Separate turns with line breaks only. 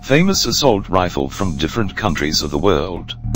famous assault rifle from different countries of the world.